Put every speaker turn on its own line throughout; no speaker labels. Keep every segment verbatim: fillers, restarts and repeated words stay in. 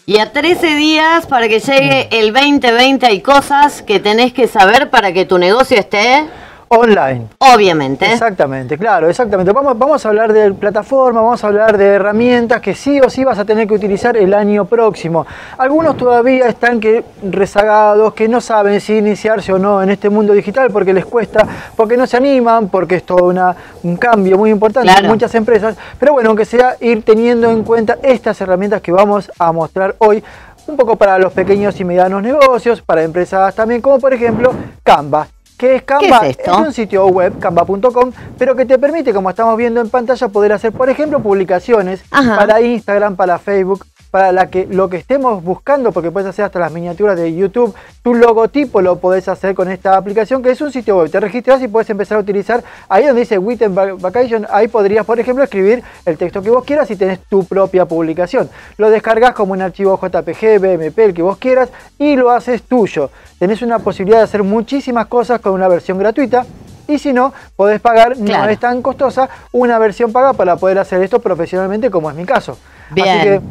Y a trece días para que llegue el veinte veinte hay cosas que tenés que saber para que tu negocio esté...
online.
Obviamente.
Exactamente, claro, exactamente. Vamos, vamos a hablar de plataforma, vamos a hablar de herramientas que sí o sí vas a tener que utilizar el año próximo. Algunos todavía están que rezagados, que no saben si iniciarse o no en este mundo digital porque les cuesta, porque no se animan, porque es todo una, un cambio muy importante
claro.
en muchas empresas. Pero bueno, aunque sea ir teniendo en cuenta estas herramientas que vamos a mostrar hoy, un poco para los pequeños y medianos negocios, para empresas también, como por ejemplo Canva. ¿Qué es Canva?
¿Qué es esto?
Es un sitio web, canva punto com, pero que te permite, como estamos viendo en pantalla, poder hacer, por ejemplo, publicaciones Ajá. para Instagram, para Facebook, para la que, lo que estemos buscando, porque puedes hacer hasta las miniaturas de YouTube. Tu logotipo lo podés hacer con esta aplicación, que es un sitio web. Te registras y puedes empezar a utilizar, ahí donde dice Weekend Vacation, ahí podrías, por ejemplo, escribir el texto que vos quieras y tenés tu propia publicación. Lo descargas como un archivo J P G, B M P, el que vos quieras, y lo haces tuyo. Tenés una posibilidad de hacer muchísimas cosas con una versión gratuita. Y si no, podés pagar, claro. no es tan costosa, una versión paga para poder hacer esto profesionalmente, como es mi caso.
Bien.
Así que,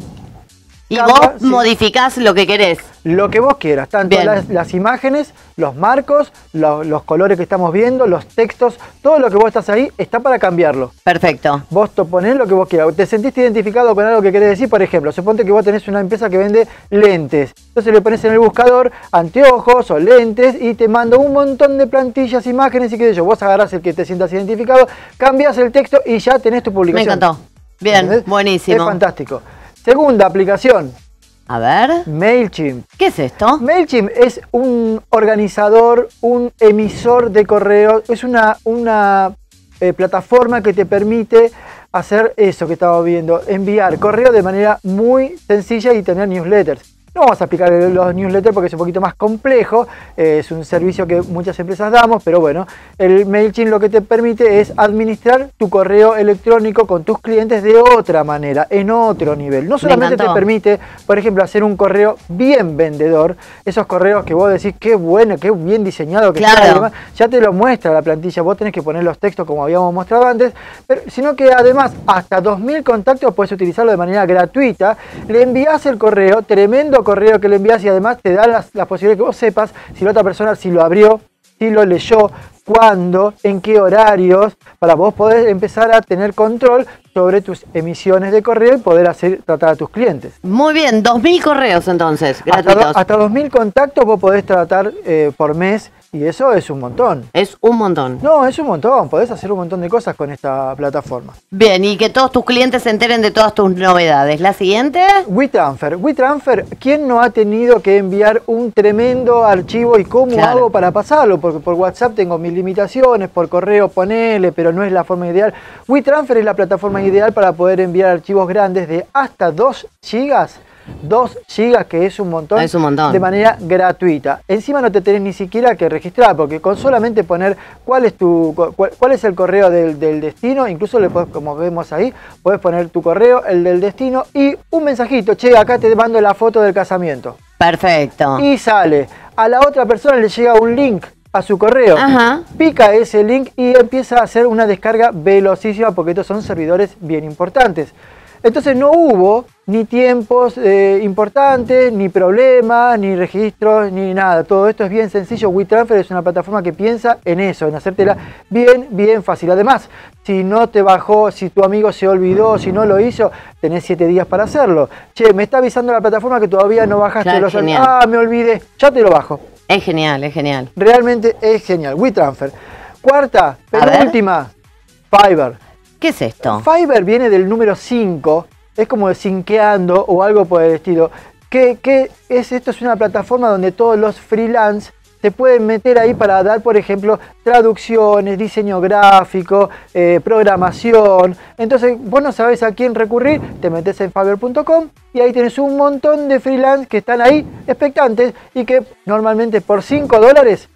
y
Canva,
vos
sí.
modificás lo que querés.
Lo que vos quieras, tanto las, las imágenes, los marcos, lo, los colores que estamos viendo, los textos, todo lo que vos estás ahí está para cambiarlo.
Perfecto.
Vos ponés lo que vos quieras. ¿Te sentiste identificado con algo que querés decir? Por ejemplo, suponte que vos tenés una empresa que vende lentes. Entonces le pones en el buscador anteojos o lentes y te manda un montón de plantillas, imágenes y qué sé yo. Vos agarrás el que te sientas identificado, cambias el texto y ya tenés tu publicación.
Me encantó. Bien, ¿entendés? Buenísimo.
Es fantástico. Segunda aplicación.
A ver.
MailChimp.
¿Qué es esto?
MailChimp es un organizador, un emisor de correo. Es una, una eh, plataforma que te permite hacer eso que estamos viendo. Enviar correo de manera muy sencilla y tener newsletters. No vamos a explicar los newsletters porque es un poquito más complejo, eh, es un servicio que muchas empresas damos, pero bueno, el MailChimp lo que te permite es administrar tu correo electrónico con tus clientes de otra manera, en otro nivel. No solamente te permite, por ejemplo, hacer un correo bien vendedor, esos correos que vos decís, qué bueno, qué bien diseñado que
claro.
está, además, ya te lo muestra la plantilla, vos tenés que poner los textos como habíamos mostrado antes, pero, sino que además hasta dos mil contactos puedes utilizarlo de manera gratuita, le envías el correo, tremendo correo que le envías y además te da las, las posibilidades que vos sepas si la otra persona si lo abrió, si lo leyó, cuándo, en qué horarios, para vos poder empezar a tener control sobre tus emisiones de correo y poder hacer tratar a tus clientes.
Muy bien, dos mil correos entonces, gratuitos.
Hasta, hasta dos mil contactos vos podés tratar eh, por mes y eso es un montón.
Es un montón.
No, es un montón, podés hacer un montón de cosas con esta plataforma.
Bien, y que todos tus clientes se enteren de todas tus novedades. ¿La siguiente?
WeTransfer. WeTransfer, ¿quién no ha tenido que enviar un tremendo archivo y cómo claro. hago para pasarlo? Porque por WhatsApp tengo mis limitaciones, por correo ponele, pero no es la forma ideal. WeTransfer es la plataforma ideal para poder enviar archivos grandes de hasta dos gigas. dos gigas, que es un montón,
es un montón,
de manera gratuita. Encima no te tenés ni siquiera que registrar, porque con solamente poner cuál es tu cuál, cuál es el correo del, del destino, incluso le puedes, como vemos ahí, puedes poner tu correo, el del destino y un mensajito, che, acá te mando la foto del casamiento.
Perfecto.
Y sale. A la otra persona le llega un link a su correo,
Ajá.
pica ese link y empieza a hacer una descarga velocísima, porque estos son servidores bien importantes. Entonces no hubo ni tiempos eh, importantes, ni problemas, ni registros, ni nada. Todo esto es bien sencillo. WeTransfer es una plataforma que piensa en eso, en hacértela bien, bien fácil. Además, si no te bajó, si tu amigo se olvidó, si no lo hizo, tenés siete días para hacerlo. Che, me está avisando la plataforma que todavía no bajaste
claro,
los...
Genial.
Ah, me olvidé, ya te lo bajo.
Es genial, es genial.
Realmente es genial. WeTransfer. Cuarta, penúltima, Fiverr.
¿Qué es esto?
Fiverr viene del número cinco, es como de sinqueando o algo por el estilo. ¿Qué, qué es esto? Es una plataforma donde todos los freelance se pueden meter ahí para dar, por ejemplo, traducciones, diseño gráfico, eh, programación. Entonces, vos no sabés a quién recurrir, te metés en Fiverr punto com y ahí tenés un montón de freelance que están ahí expectantes y que normalmente por cinco dólares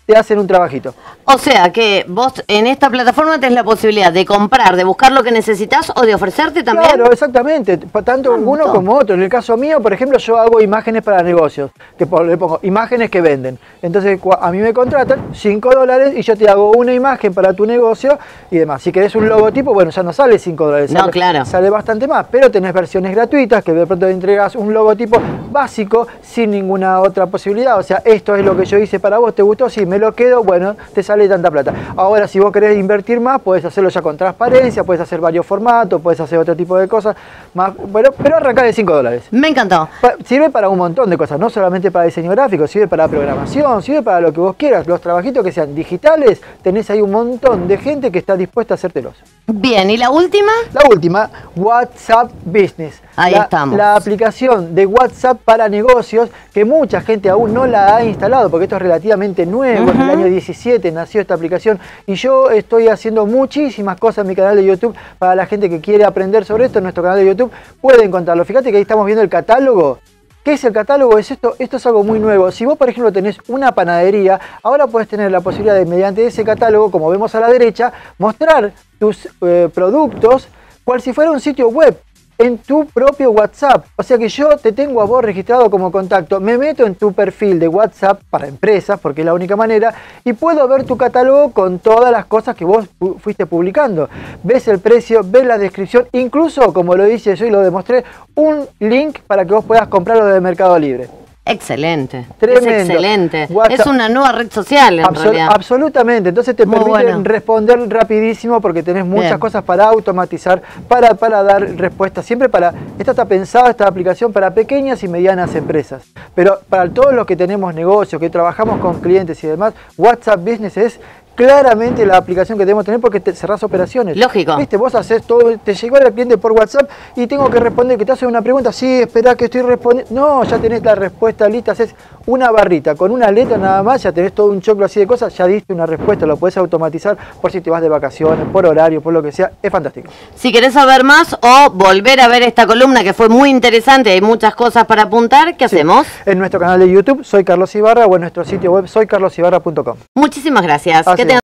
te hacen un trabajito.
O sea que vos en esta plataforma tenés la posibilidad de comprar, de buscar lo que necesitas o de ofrecerte también.
Claro, exactamente, tanto ah, uno como otro. En el caso mío, por ejemplo, yo hago imágenes para negocios, que le pongo imágenes que venden. Entonces a mí me contratan cinco dólares y yo te hago una imagen para tu negocio y demás. Si querés un logotipo, bueno, ya no sale cinco dólares,
no,
sale,
claro.
sale bastante más, pero tenés versiones gratuitas que de pronto te entregas un logotipo básico sin ninguna otra posibilidad. O sea, esto es lo que yo hice para vos, ¿te gustó? Sí, me lo quedo, bueno, te sale tanta plata. Ahora, si vos querés invertir más, podés hacerlo ya con transparencia, podés hacer varios formatos, podés hacer otro tipo de cosas, más, bueno, pero arrancá de cinco dólares.
Me encantó.
Pa sirve para un montón de cosas, no solamente para diseño gráfico, sirve para programación, sirve para lo que vos quieras. Los trabajitos que sean digitales, tenés ahí un montón de gente que está dispuesta a hacértelos.
Bien, ¿y la última?
La última, WhatsApp Business.
Ahí
la,
estamos.
La aplicación de WhatsApp para negocios que mucha gente aún no la ha instalado porque esto es relativamente nuevo. Uh-huh. En el año diecisiete nació esta aplicación y yo estoy haciendo muchísimas cosas en mi canal de YouTube para la gente que quiere aprender sobre esto. En nuestro canal de YouTube pueden encontrarlo. Fíjate que ahí estamos viendo el catálogo. ¿Qué es el catálogo? Es esto, esto es algo muy nuevo. Si vos, por ejemplo, tenés una panadería, ahora podés tener la posibilidad de, mediante ese catálogo, como vemos a la derecha, mostrar tus eh, productos cual si fuera un sitio web en tu propio WhatsApp. O sea que yo te tengo a vos registrado como contacto, me meto en tu perfil de WhatsApp para empresas, porque es la única manera, y puedo ver tu catálogo con todas las cosas que vos fuiste publicando. Ves el precio, ves la descripción, incluso, como lo hice yo y lo demostré, un link para que vos puedas comprarlo de Mercado Libre.
Excelente,
Tremendo.
Es excelente.
WhatsApp.
Es una nueva red social en
Absol
realidad.
Absolutamente, entonces te
Muy
permite
bueno.
responder rapidísimo porque tenés muchas
Bien.
cosas para automatizar, para, para dar respuestas. Siempre para, esta está pensada, esta aplicación para pequeñas y medianas empresas. Pero para todos los que tenemos negocios, que trabajamos con clientes y demás, WhatsApp Business es claramente la aplicación que debemos tener porque te cerrás operaciones.
Lógico.
Viste, vos haces todo, te llegó el cliente por WhatsApp y tengo que responder, que te hace una pregunta, sí, espera que estoy respondiendo. No, ya tenés la respuesta lista, haces una barrita, con una letra nada más, ya tenés todo un choclo así de cosas, ya diste una respuesta, lo podés automatizar por si te vas de vacaciones, por horario, por lo que sea, es fantástico.
Si querés saber más o volver a ver esta columna que fue muy interesante, hay muchas cosas para apuntar, ¿qué sí. hacemos?
En nuestro canal de YouTube, soy Carlos Ibarra, o en nuestro sitio web, soy carlos ibarra punto com.
Muchísimas gracias.